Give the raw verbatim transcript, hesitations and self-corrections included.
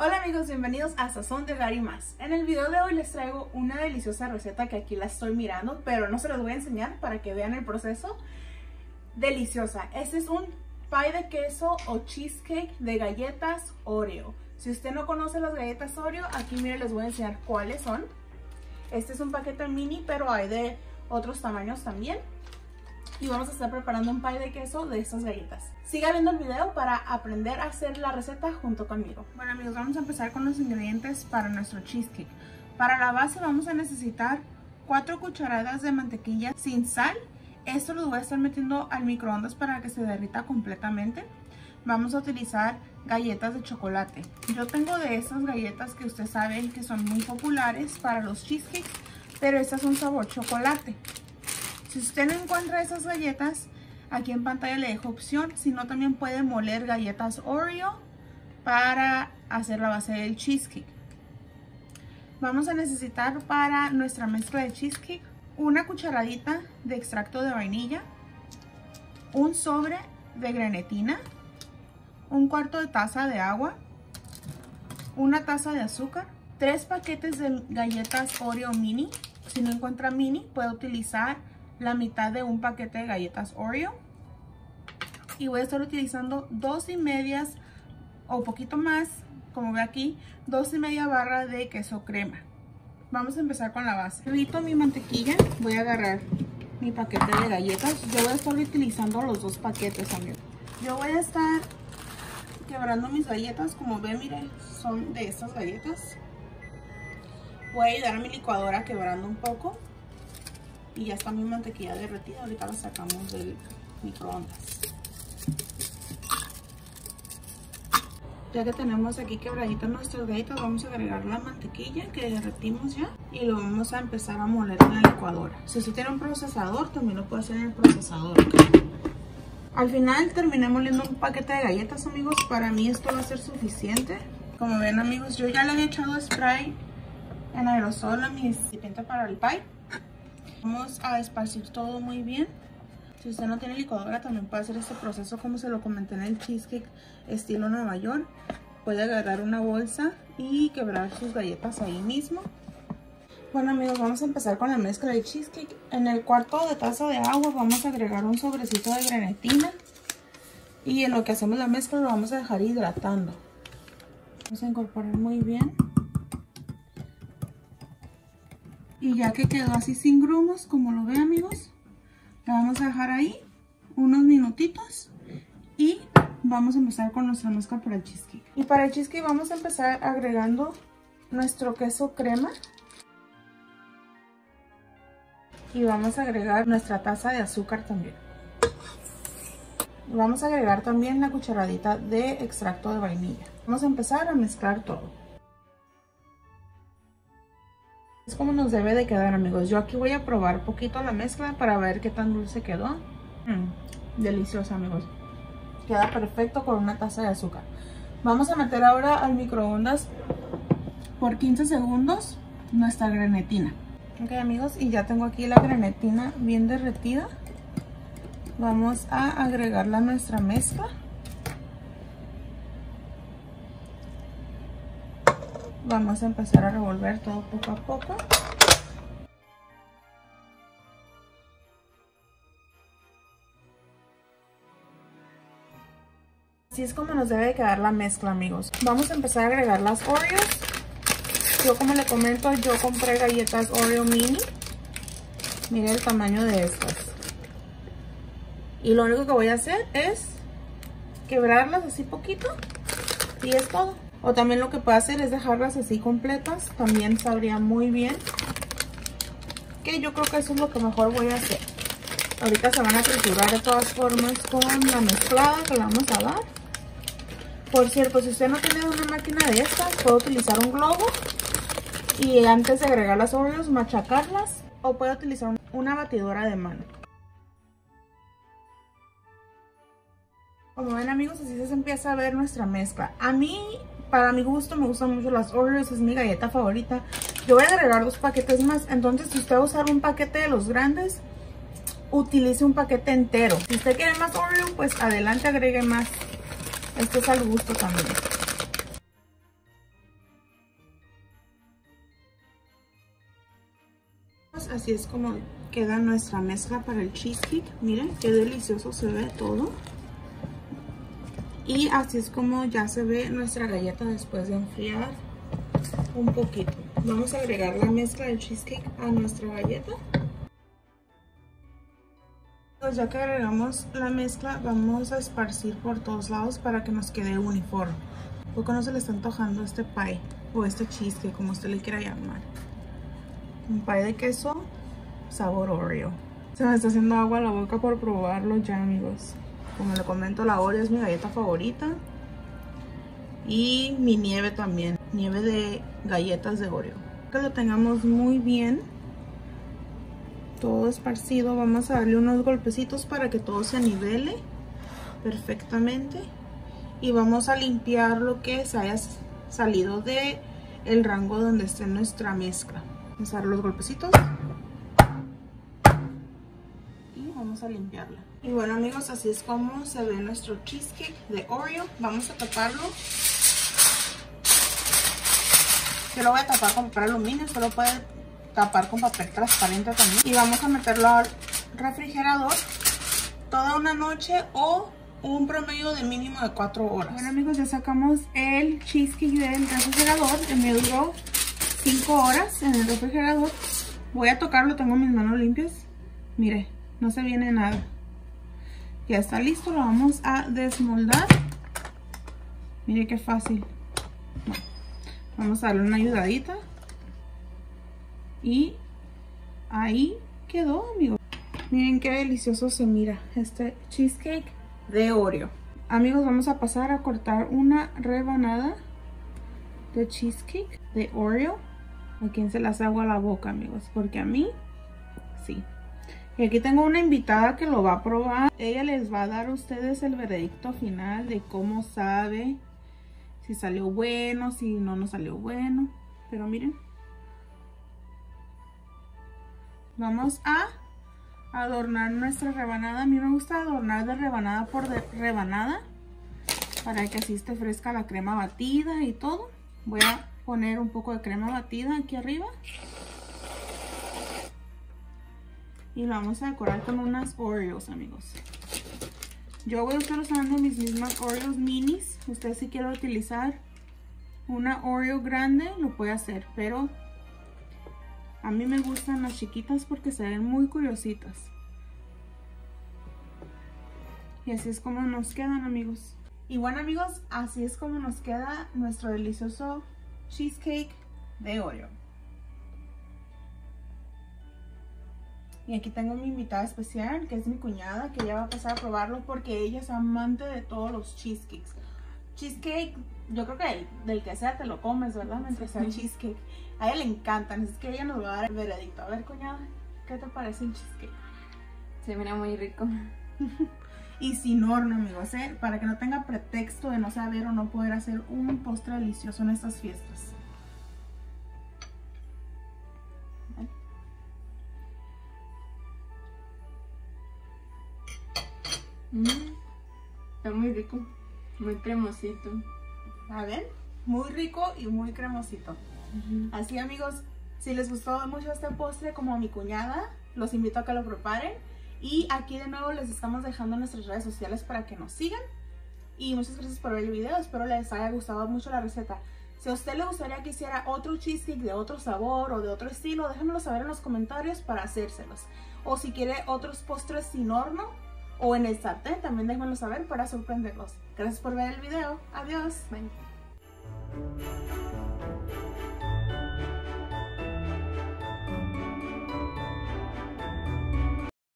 Hola amigos, bienvenidos a Sazón de Hogar y Más. En el video de hoy les traigo una deliciosa receta que aquí la estoy mirando, pero no se los voy a enseñar para que vean el proceso. Deliciosa. Este es un pie de queso o cheesecake de galletas Oreo. Si usted no conoce las galletas Oreo, aquí miren, les voy a enseñar cuáles son. Este es un paquete mini, pero hay de otros tamaños también. Y vamos a estar preparando un pie de queso de estas galletas. Siga viendo el video para aprender a hacer la receta junto conmigo. Bueno amigos, vamos a empezar con los ingredientes para nuestro cheesecake. Para la base vamos a necesitar cuatro cucharadas de mantequilla sin sal. Esto lo voy a estar metiendo al microondas para que se derrita completamente. Vamos a utilizar galletas de chocolate. Yo tengo de esas galletas que ustedes saben que son muy populares para los cheesecakes, pero estas son sabor chocolate. Si usted no encuentra esas galletas, aquí en pantalla le dejo opción. Si no, también puede moler galletas Oreo para hacer la base del cheesecake. Vamos a necesitar para nuestra mezcla de cheesecake una cucharadita de extracto de vainilla, un sobre de grenetina, un cuarto de taza de agua, una taza de azúcar, tres paquetes de galletas Oreo mini. Si no encuentra mini, puede utilizar la mitad de un paquete de galletas Oreo. Y voy a estar utilizando dos y medias o poquito más, como ve aquí, dos y media barra de queso crema. Vamos a empezar con la base. Evito mi mantequilla, voy a agarrar mi paquete de galletas. Yo voy a estar utilizando los dos paquetes, amigos. Yo voy a estar quebrando mis galletas, como ven, miren, son de estas galletas. Voy a ayudar a mi licuadora quebrando un poco. Y ya está mi mantequilla derretida. Ahorita la sacamos del microondas. Ya que tenemos aquí quebraditas nuestras galletas, vamos a agregar la mantequilla que derretimos ya. Y lo vamos a empezar a moler en la licuadora. Si usted tiene un procesador, también lo puede hacer en el procesador. Al final terminé moliendo un paquete de galletas, amigos. Para mí esto va a ser suficiente. Como ven, amigos, yo ya le había echado spray en aerosol a mi recipiente para el pie. Vamos a esparcir todo muy bien. Si usted no tiene licuadora, también puede hacer este proceso como se lo comenté en el cheesecake estilo Nueva York. Puede agarrar una bolsa y quebrar sus galletas ahí mismo. Bueno amigos, vamos a empezar con la mezcla de cheesecake. En el cuarto de taza de agua vamos a agregar un sobrecito de grenetina. Y en lo que hacemos la mezcla lo vamos a dejar hidratando. Vamos a incorporar muy bien. Y ya que quedó así sin grumos, como lo ven amigos, la vamos a dejar ahí unos minutitos y vamos a empezar con nuestra mezcla para el cheesecake. Y para el cheesecake vamos a empezar agregando nuestro queso crema. Y vamos a agregar nuestra taza de azúcar también. Vamos a agregar también la cucharadita de extracto de vainilla. Vamos a empezar a mezclar todo. Es como nos debe de quedar, amigos. Yo aquí voy a probar poquito la mezcla para ver qué tan dulce quedó. Mm, deliciosa, amigos. Queda perfecto con una taza de azúcar. Vamos a meter ahora al microondas por quince segundos nuestra grenetina. Ok, amigos, y ya tengo aquí la grenetina bien derretida. Vamos a agregarla a nuestra mezcla. Vamos a empezar a revolver todo poco a poco. Así es como nos debe de quedar la mezcla, amigos. Vamos a empezar a agregar las Oreos. Yo, como le comento, yo compré galletas Oreo mini. Miren el tamaño de estas. Y lo único que voy a hacer es quebrarlas así poquito. Y es todo. O también lo que puedo hacer es dejarlas así completas. También sabría muy bien. Que yo creo que eso es lo que mejor voy a hacer. Ahorita se van a triturar de todas formas con la mezclada que le vamos a dar. Por cierto, si usted no tiene una máquina de estas, puede utilizar un globo. Y antes de agregar las Oreos, machacarlas. O puede utilizar una batidora de mano. Como ven, amigos, así se empieza a ver nuestra mezcla. A mí, para mi gusto, me gustan mucho las Oreos, es mi galleta favorita. Yo voy a agregar dos paquetes más, entonces si usted va a usar un paquete de los grandes, utilice un paquete entero. Si usted quiere más Oreo, pues adelante agregue más. Esto es al gusto también. así es como queda nuestra mezcla para el cheesecake. Miren qué delicioso se ve todo. Y así es como ya se ve nuestra galleta después de enfriar un poquito. Vamos a agregar la mezcla del cheesecake a nuestra galleta. Pues ya que agregamos la mezcla, vamos a esparcir por todos lados para que nos quede uniforme. Poco no se le está antojando este pie o este cheesecake, como usted le quiera llamar. Un pie de queso sabor Oreo. Se me está haciendo agua a la boca por probarlo ya, amigos. Como le comento, la Oreo es mi galleta favorita. Y mi nieve también. Nieve de galletas de Oreo. Que lo tengamos muy bien todo esparcido, vamos a darle unos golpecitos para que todo se nivele perfectamente. Y vamos a limpiar lo que se haya salido de el rango donde esté nuestra mezcla. Vamos a dar los golpecitos. Vamos a limpiarla. Y bueno, amigos, así es como se ve nuestro cheesecake de Oreo. Vamos a taparlo. Yo lo voy a tapar con papel aluminio, solo puede tapar con papel transparente también. Y vamos a meterlo al refrigerador toda una noche o un promedio de mínimo de cuatro horas. Bueno, amigos, ya sacamos el cheesecake del refrigerador. Me duró cinco horas en el refrigerador. Voy a tocarlo, tengo mis manos limpias. Mire, no se viene nada. Ya está listo, lo vamos a desmoldar. Mire qué fácil. Vamos a darle una ayudadita. Y ahí quedó, amigos. Miren qué delicioso se mira este cheesecake de Oreo. Amigos, vamos a pasar a cortar una rebanada de cheesecake de Oreo. ¿A quién se las hago a la boca, amigos? Porque a mí, sí. Y aquí tengo una invitada que lo va a probar. Ella les va a dar a ustedes el veredicto final de cómo sabe, si salió bueno, si no nos salió bueno. Pero miren, vamos a adornar nuestra rebanada. A mí me gusta adornar de rebanada por de rebanada para que así esté fresca la crema batida y todo. Voy a poner un poco de crema batida aquí arriba. Y lo vamos a decorar con unas Oreos, amigos. Yo voy a estar usando mis mismas Oreos minis. Usted si quiere utilizar una Oreo grande, lo puede hacer. Pero a mí me gustan las chiquitas porque se ven muy curiositas. Y así es como nos quedan, amigos. Y bueno, amigos, así es como nos queda nuestro delicioso cheesecake de Oreo. Y aquí tengo mi invitada especial, que es mi cuñada, que ella va a pasar a probarlo porque ella es amante de todos los cheesecakes. Cheesecake, yo creo que el, del que sea te lo comes, ¿verdad? Mientras sea cheesecake. A ella le encantan, es que ella nos va a dar el veredicto. A ver, cuñada, ¿qué te parece el cheesecake? Se mira muy rico. Y sin horno, amigos, ¿eh? Para que no tenga pretexto de no saber o no poder hacer un postre delicioso en estas fiestas. Mm, está muy rico, muy cremosito. A ver, muy rico y muy cremosito. Uh-huh. Así, amigos, si les gustó mucho este postre como a mi cuñada, los invito a que lo preparen. Y aquí de nuevo les estamos dejando nuestras redes sociales para que nos sigan. Y muchas gracias por ver el video, espero les haya gustado mucho la receta. Si a usted le gustaría que hiciera otro cheesecake de otro sabor o de otro estilo, déjenmelo saber en los comentarios para hacérselos. O si quiere otros postres sin horno o en el sartén, también déjenmelo saber para sorprenderlos. Gracias por ver el video. Adiós. Bye.